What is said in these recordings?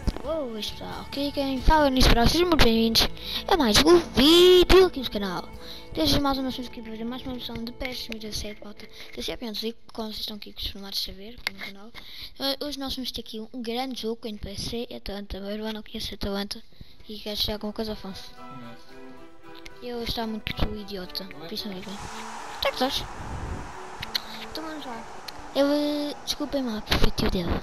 Boa pessoal, aqui quem fala nisso para sejam muito bem-vindos a mais um vídeo aqui do canal. Desde mais uma vez aqui para fazer mais uma versão de PES 2017, volta. Eu sei apenas digo, como vocês estão aqui acostumados a saber aqui no canal. Hoje nós vamos ter aqui um grande jogo com NPC e Atalanta. Meu irmão não conhece Atalanta e quer chegar com coisa Afonso. Eu estou muito idiota, por isso não digo. Onde é que estás? Então vamos lá. Desculpem lá, que foi tio dele.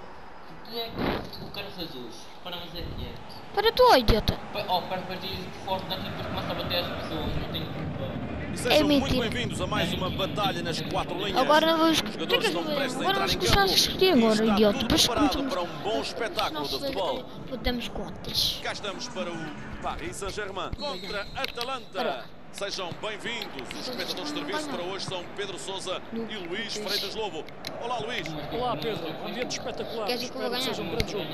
O cara faz hoje para fazer react. Para tu, idiota! Para fazer forte daqui porque começa a bater as pessoas, não tem culpa. E sejam muito mentira. bem-vindos a mais uma batalha nas 4 linhas. Agora vamos Os jogadores estão prestes a agora entrar vamos em começar a campo. discutir E agora, está idiota. tudo Depois preparado começamos para um bom espetáculo de futebol. Damos contas. Cá estamos para o Paris Saint-Germain contra Atalanta. Sejam bem-vindos. Os comentadores de serviço para hoje são Pedro Sousa e Luís Freitas Lobo. Olá, Luís. Olá, Pedro. Um ambiente espetacular. Queres ir que eu vou Espero que ganhar? seja um grande jogo.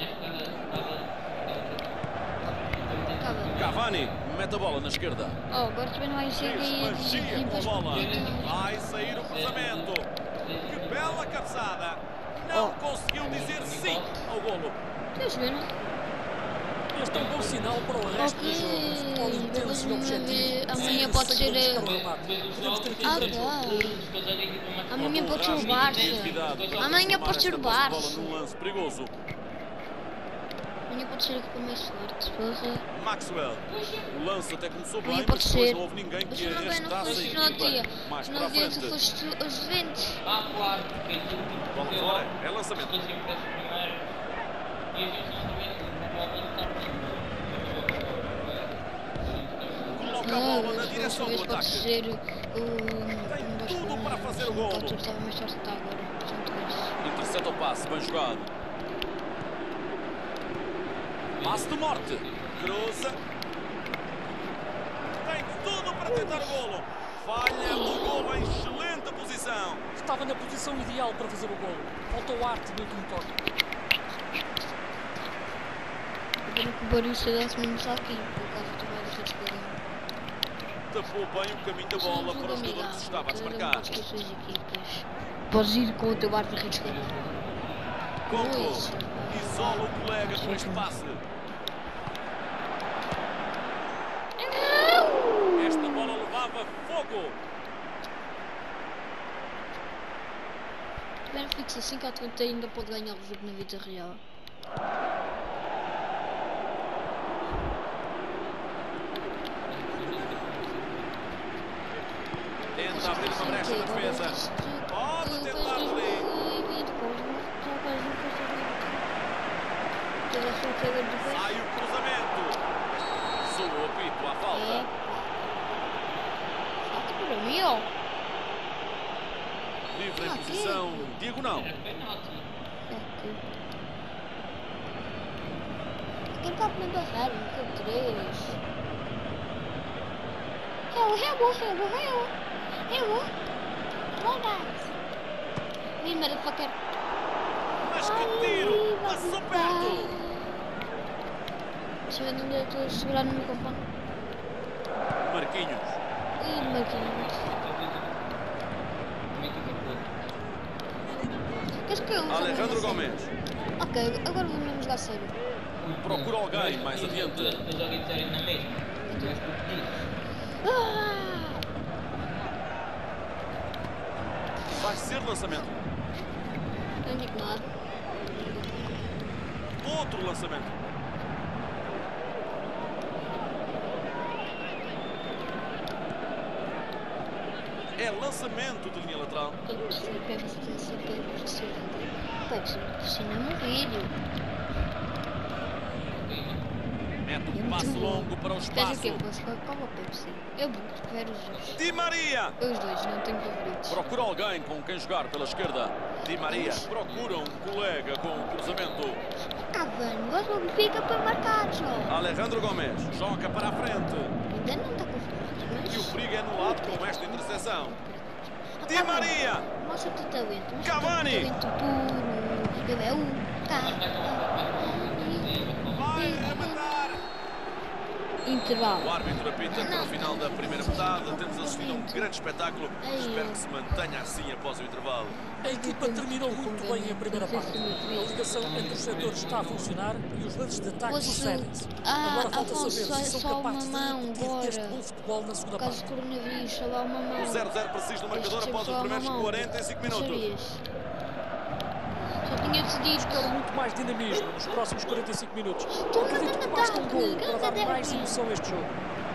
Cavani mete a bola na esquerda. Oh, agora também não vai ser Magia com a bola. Vai sair o cruzamento. Que bela cabeçada. Não conseguiu dizer sim ao golo. Estás a ver? Este é um bom sinal para o resto do jogo. Um futebol intenso e objetivo. Amanhã pode ser. Podemos ter aqui um grande jogo. Amanhã pode ser o Barça. Amanhã pode ser o Bola Barça. num lance perigoso. Amanhã pode ser aqui para o meio forte. Maxwell. O lance até começou bem, Amanhã mas pode depois ser. não houve ninguém Mas que não bem, não arrastasse a foste no dia. equipa mais Não para a dia que frente. foste os Juventus. Claro, porque aquilo que Bola fora, é lançamento. depois impressa primeiro. E a gente não vê Coloca a bola na direção do Pode ataque. ser o. Tem tudo para fazer o golo. Estava mais forte até agora. São três. Intercepta o passe, bem jogado. Passe de morte. Cruza. Tem tudo para tentar o golo. Falha o golo em excelente posição. Estava na posição ideal para fazer o golo. Faltou arte no último toque. Agora que o Borussia desse mesmo só aqui, por causa do Borussia de Espanha. Tapou bem o caminho da bola para o jogador que se estava a desmarcar. Podes ir com o teu barco de risco. Conco. Isola o colega com este passe. Esta bola levava fogo. Se tiver fixo assim que a Atlanta ainda pode ganhar o jogo na vida real. Tenta abrir uma brecha na defesa. Pode tentar ali. Sai o cruzamento. Soa o apito à falta. Falta para mim, ó. Livre em posição diagonal. Quem está me barrar? No 3. Hello. Well, guys. Me, motherfucker. Mas que tiro! Passou perto! Deixa eu ver onde eu estou a segurar no microfone. Marquinhos. Ih, Marquinhos. Queres que eu Alejandro Gomes. Ok, agora vamos mesmo jogar sério. Procura alguém mais adiante. Eu joguei sério na mesma. Então és porque dizes. Vai ser lançamento. Não digo nada. Outro lançamento. É lançamento de linha lateral. Pode ser um vídeo. Mete um passo longo para o Queres o espaço. quê? Posso jogar com a Pepsi? Eu prefiro os dois. Di Maria. Os dois, não tenho favoritos. Procura alguém com quem jogar pela esquerda. Di Maria procura um colega com o cruzamento. Cavani, gosto fica para marcar só. Alejandro Gomes joga para a frente. Ainda não está confirmado, mas... E o perigo é anulado com esta interseção. Di Maria. Mostra o teu talento. Cavani. Talento puro. Eu é o... Vai rematar. Intervalo. O árbitro apita para o final da primeira metade. Temos assistido a um grande espetáculo. Espero que se mantenha assim após o intervalo. A equipa terminou muito bem a primeira parte. A ligação entre os setores está a funcionar e os lances de ataque sucedem-se. Agora falta saber se são só uma capazes de mão repetir este agora. bom futebol na segunda Por causa parte. do coronavírus, só dá uma mão. 0-0 preciso no marcador Este após só os uma primeiros mão. 45 Não minutos. sabias? Só tinha decidido. Espero muito mais dinamismo nos próximos 45 minutos. Estou Acredito que no basta um ataque, gol para dar grande mais derby. emoção a este jogo.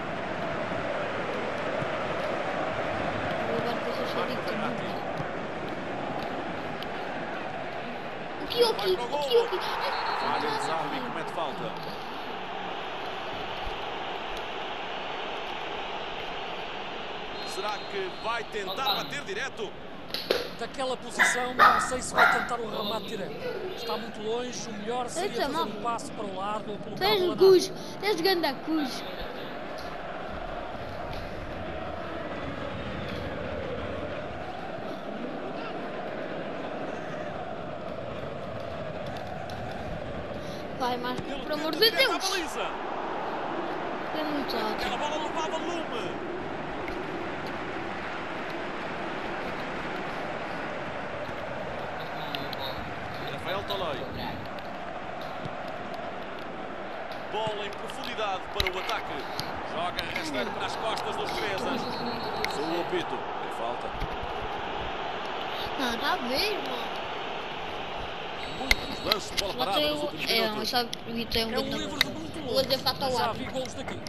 Agora que eu sou cheio de tempo. O que? Falha de Zalbi, comete falta. Será que vai tentar bater direto? Daquela posição, não sei se vai tentar um remate direto. Está muito longe, o melhor seria Eita, fazer mal. um passo para o lado ou colocar a Tens bola o na área. Cus, tens ganda Cus. Vai, Marco, Ele por amor tenta de direto à Deus. baliza. É muito alto. Aquela bola levava lume. Rafael Toloi. Bola em profundidade para o ataque. Joga rasteiro para as costas dos defesas. Sou o apito. É falta. Não, tá a ver, mano. Muitos lances de bola Só parada tem nos o... últimos É, não, minutos. sabe, evitei É um grande livro de muito Vou longe. dizer falta ao Já árbitro. vi gols daqui.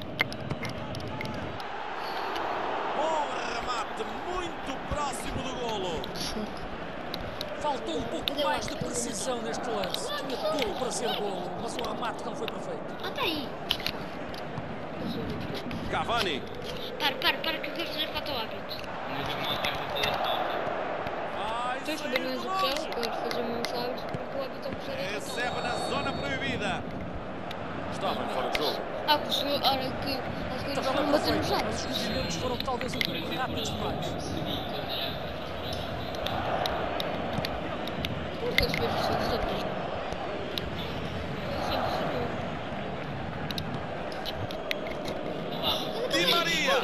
Bom remate, muito próximo do golo. Faltou um pouco mais de precisão neste lance. Tinha tudo para ser golo, mas o remate não foi perfeito. Ah, tá aí. Cavani. Para, que eu quero fazer falta ao árbitro. Mas eu não vai fazer a falta. Vai Tens que sair saber de mais o que longe. eu quero fazer meus árbitros porque o árbitro não precisa de falta. Recebe na zona proibida. Estava fora de jogo. Ah, porque a hora que acho que eles Estava vão bater nos perfeito, mas árbitros. os movimentos foram talvez um pouco rápidos demais. Porque às vezes são os outros. Di Maria.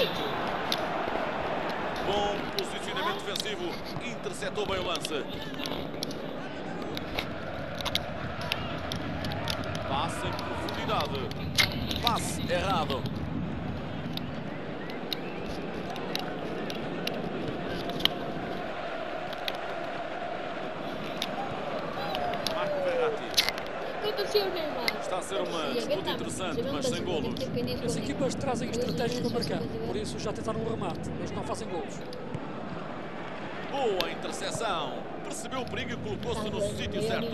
Bom posicionamento defensivo. Interceptou bem o lance. Passe em profundidade. Passe errado. Marco Verratti. Está a ser uma disputa interessante, mas sem golos. As equipas trazem estratégias para marcar, por isso já tentaram um remate, mas não fazem golos. Boa interseção. Percebeu o perigo e colocou-se no sítio certo.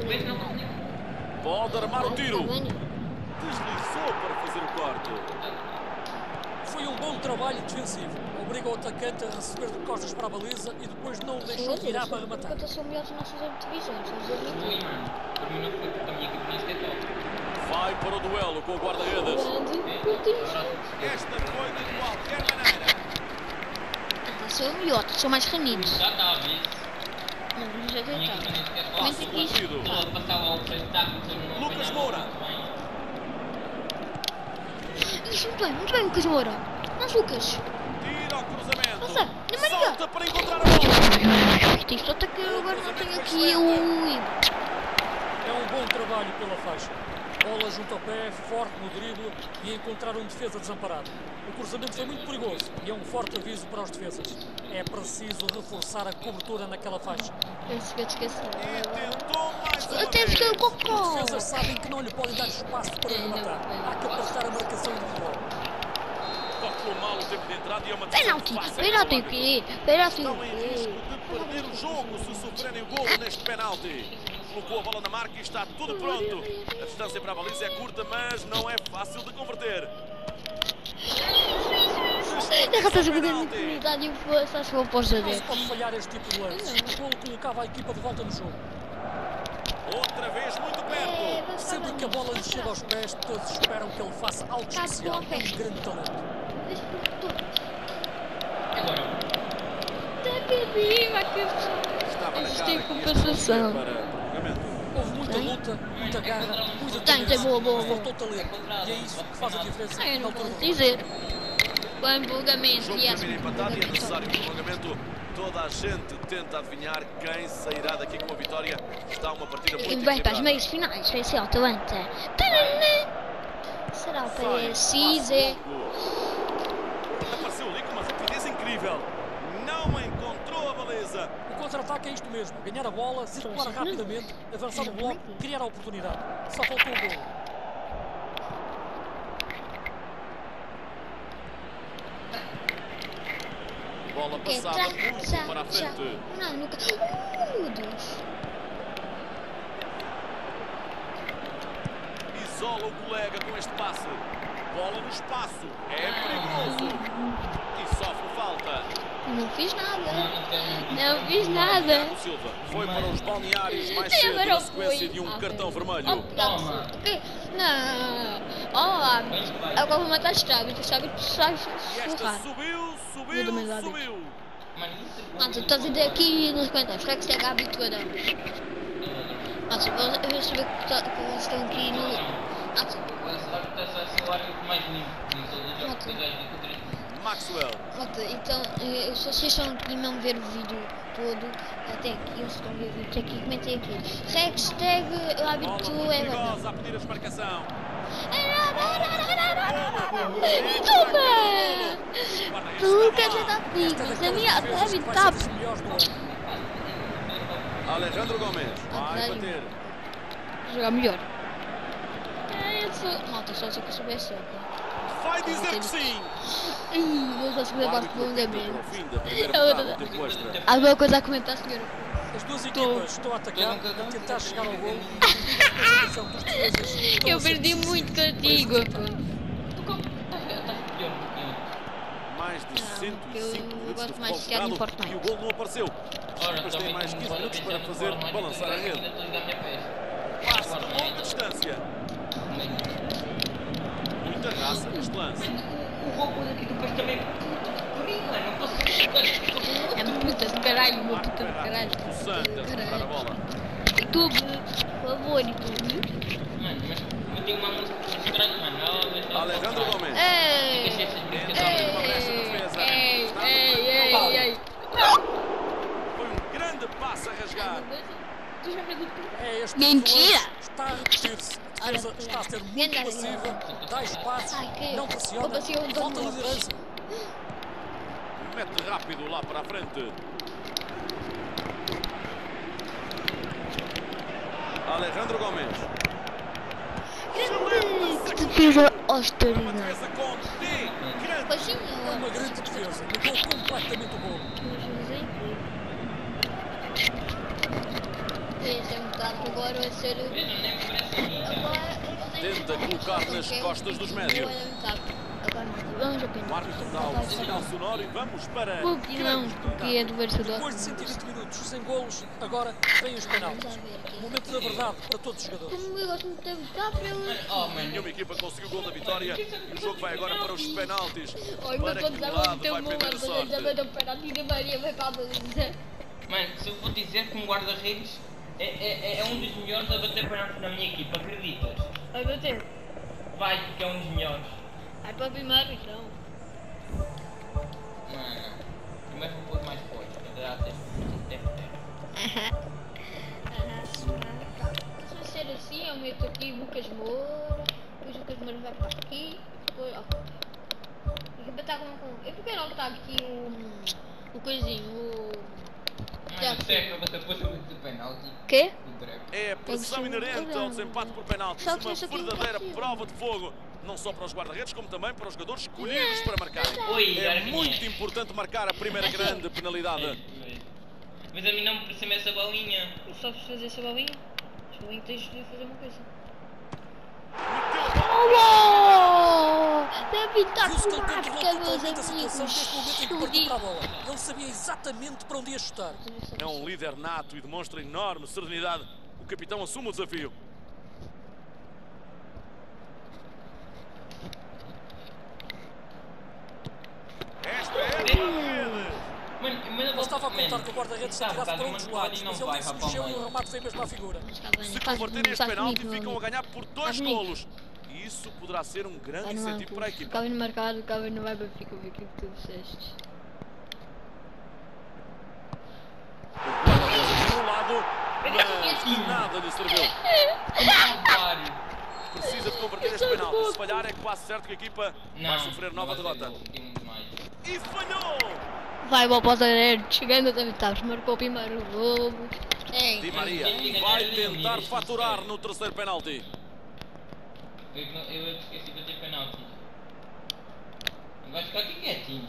Pode armar o tiro. Deslizou para fazer o corte. Foi um bom trabalho defensivo. Obriga o atacante a receber de costas para a baliza e depois não o deixou virar para rematar. Quantas são melhores nas nossas divisões? Ui, mano. Por mim não foi porque a minha equipe nem sequer top. Vai para o duelo com o guarda-redes. Esta foi de qualquer maneira. São melhores, são mais reunidos. Já estava a ver. Não, já A minha tentaram. equipa nem sequer top. Comenta aqui. batido. Ela passava ao espetáculo. Lucas Moura. Isso, muito bem, Lucas Moura. Mas Lucas. Tira ao cruzamento. Nossa, na Maria. Salta para encontrar a bola. Tem sorte que eu agora não tenho aqui o... É um bom trabalho pela faixa. Bola junto ao pé, forte no drible e encontrar um defesa desamparado. O cruzamento foi muito perigoso e é um forte aviso para os defesas. É preciso reforçar a cobertura naquela faixa. Penso que eu te esqueci. E tentou mais uma Até fiquei vez. um pouco... Os defesas sabem que não lhe podem dar espaço para rematar. Há que apertar a marcação individual. Calculou mal o tempo de entrada e é uma Penalti, decisão fácil. penalti o quê? Penalti o Estão em risco quê? de perder o jogo se sofrerem o golo neste penalti. Colocou a bola na marca e está tudo pronto. A distância para a baliza é curta, mas não é fácil de converter. Já estás a fazer a comunidade e eu só se vou para os Não se adeptos. pode falhar este tipo de lance. O golo colocava a equipa de volta no jogo. Outra vez muito perto. Sempre que a bola lhe chega aos pés, todos esperam que ele faça algo especial. É um grande talento. Agora, Estava na cara Existe que este compensação. ia para prolongamento. Houve muitas Muita luta, muita garra, muita Tem, determinação. boa, boa, boa. Faltou talento. E é isso que faz a diferença Eu na não altura posso do dizer. O O empolgamento jogo e termina empatado e é necessário um prolongamento. Toda a gente tenta adivinhar quem sairá daqui com a vitória. Está uma partida muito E vai para as equilibrada. meias finais. Vai ser o Atalanta. Será o PSG? Apareceu ali com uma rapidez incrível. Não encontrou a baliza. O contra-ataque é isto mesmo. Ganhar a bola, circular rapidamente, avançar no bloco, criar a oportunidade. Só faltou o gol. Bola Que passada muito para a frente. Não, nunca. Meu Deus. Isola o colega com este passe. Bola no espaço. É perigoso. E sofre falta. Não fiz nada. Não fiz nada. Thiago Silva foi para os balneários mais cedo na sequência de um cartão vermelho. Toma. Não. Oh, agora vou matar Estrago. Estrago E esta esforrar. subiu. Mano, isso é Nossa, estou a dizer aqui nos comentários. Será que está a Gabi toda? Nossa, eu vou saber que eles estão aqui no. Nossa, Está a ser o árbitro mais limpo em todos os jogos que eu já vi. Maxwell. então, se vocês estão aqui não ver o vídeo todo, até aqui, eles estão a ver o vídeo aqui, comentem aqui. Hashtag Bola hábito muito é perigosa a pedir a desmarcação. Toma! Tu quer dar pico, Esta é a minha daquelas defesas David que vai tá. ser das melhores do ano. Alejandro Gomes vai Sério? bater. Jogar melhor. É isso. Malta, só se eu souber ser. Vai dizer que sim. Ih, não consigo O levar árbitro para o apita para o andamento. fim da primeira metade do tempo extra. Alguma coisa a comentar, senhora? As duas equipas estão a atacar, a tentar chegar ao gol. A concentração dos defesas estão Eu a ser perdi decisiva muito para contigo. esse resultado. Estás pior do que eu. Mais de Não, 105 eu minutos gosto de mais futebol de jogar em jogado Fortnite. e o gol não apareceu. Ora, Mas tem também mais não 15 pode minutos pensar para no fazer Fortnite, balançar a ainda rede. estou a jogar minha PS. Passe de longa distância. Muita raça neste lance. O robô daqui do país também corri, mano, não posso jogar. É puta de caralho, meu puta de caralho. O Santos a tocar a bola. YouTube, por favor, YouTube. Mano, mas eu tenho uma música estranha, mano. Alejandro Gomes. Ei! Fica cheio de brincadeira. Entra uma brecha de defesa. Ei, Está ei, ei, ei. Foi um grande passe a rasgar. É este Mentira! lance está a repetir-se. A defesa Olha, está a ser muito grande passiva, dá espaço, Ai, que- não pressiona, Opa, se eu dou falta golpes. liderança. Mete rápido lá para a frente. Alejandro Gomes. Defesa Uma austeridade. defesa com D. Grande. Baixinho. É uma grande defesa, mudou completamente o gol. Esse é um bocado que agora vai ser. Nem me parece a mim, já. Tenta colocar nas costas dos médios. Agora vamos apenas. O árbitro dá o sinal sonoro e vamos para. Porque não, porque é do vencedor. Depois de 120 minutos sem golos, agora vêm os penaltis. Momento da verdade para todos os jogadores. Como eu gosto muito de evitar para eu. Oh, mano. Nenhuma equipa conseguiu o gol da vitória e o jogo vai agora para os penaltis. Olha, Para meu que Deus, lado tem vai um prender a sorte? da penalti da Maria vai para a baliza. Mano, se eu vou dizer que um guarda-redes é um dos melhores a bater penaltis na minha equipa, acreditas? Vai bater. Vai, porque é um dos melhores. Vai para a primeira então. Mano, primeiro vou pôr mais forte, para dar até Se vai ser assim, eu meto aqui Lucas Moura, depois o Lucas Moura vai para aqui, depois. A equipa está com. E por que não está aqui o coisinho? O. Mano, o Treco vai depois do penalti. Quê? O Treco. É a pressão inerente ao desempate por penaltis. Só que Uma isso aqui não verdadeira consigo. prova de fogo. Não só para os guarda-redes, como também para os jogadores escolhidos para marcarem. Oi, É Arminha. muito importante marcar a primeira grande penalidade. Mas a mim não me pareceu essa bolinha. Eu só preciso fazer essa bolinha. Essa bolinha tens de fazer uma coisa. Meteu a bola. Oh! Deve estar Viu-se que com ele controlou marca, meus totalmente a situação desde o momento em que partiu amigos. para a bola. Ele sabia exatamente para onde ia chutar. É um líder nato e demonstra enorme serenidade. O capitão assume o desafio. Esta é a rede. Mano, mas Ele estava a contar que o guarda-redes se atirasse para um dos lados, mas ele nem se mexeu e o remate foi mesmo à figura. Mas Cavani Se faz converterem este bonito, penalti, meu ficam a amigo. ganhar por 2 Faz bonito. golos. E isso poderá ser um grande Vai no incentivo para a Ancos. equipa. Cavani marcado, Cavani não vai para Benfica, o que tu disseste. O guarda-redes de um lado, mas de nada lhe serviu. Precisa de converter este penalti. Se falhar, é quase certo que a equipa vai sofrer nova derrota. E falhou! Vai para o Pozareiro, chegando aos oitavos, marcou o primeiro gol. Di Maria vai tentar faturar no terceiro penalti. Eu esqueci de ter penalti. Vai ficar aqui quietinho.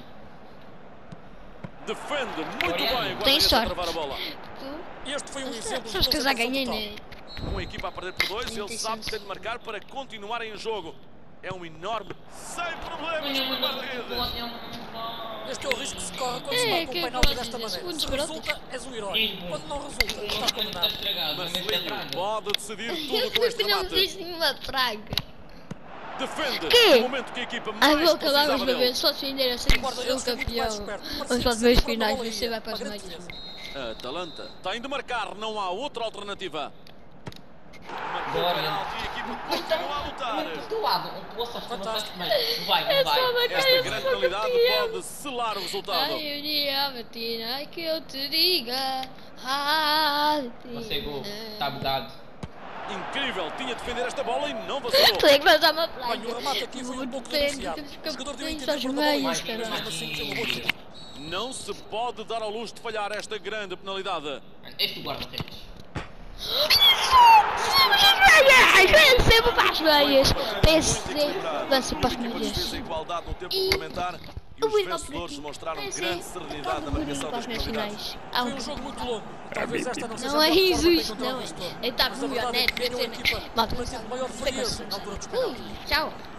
Defende muito bem o Tem guarda-redes a sorte. travar a bola. Este foi um exemplo Sabes que eu já concentração ganhei, total. né? Com a equipa a perder por 2, ele 36. sabe que tem de marcar para continuarem em jogo. É um enorme, sem problemas para o guarda-redes. Este é o risco que se corre quando se É, marca um que penalti coisa, desta maneira. segundos Se brotas. resulta, és um herói. Quando não resulta, estás condenado. Marcelinho pode decidir tudo Eu com este não remate. fiz nenhuma praga. Defende Quê? no momento que a equipa Ah, mais vou acabar precisava mais uma vez, dele. só defender a ser O guarda-redes o foi muito mais campeão. esperto. Vamos Parecia para os que meios se finais, bola você ia. vai para os Uma grande meios. defesa. A Atalanta tem de marcar, não há outra alternativa. Marcou o Bora. penalti e a equipa continua a lutar. Do lado, o poço Fantástico. mas não vai, É não só vai. marcar Esta eu grande sou qualidade campeão. pode selar o resultado. Ai, um dia, Matina, ai que eu te diga. Ah, Você gol, está bugado. Incrível, tinha de defender esta bola e não vacilou. Tu é que vais dar uma praga. Bem, o remate aqui foi um pouco denunciado. O jogador deu a entender aos por uma bola meios, mais, mas caralho. mesmo assim foi uma boa defesa. Não se pode dar ao luxo de falhar esta grande penalidade. Este guarda-redes. Sempre para as meias. PC, dança para as A equipa meias. defesa igualdade no tempo E complementar e eu os vou ir para vencedores demonstraram PC, grande serenidade na marcação para das as meias penalidades. finais. Foi um jogo muito longo. Talvez esta não seja Não a é melhor forma de isso, encontrar não o é. vencedor. Ele está Mas com a o verdade é neto, que ganhou a equipa malta. que manteve maior frieza na altura dos penaltis. Ui, tchau.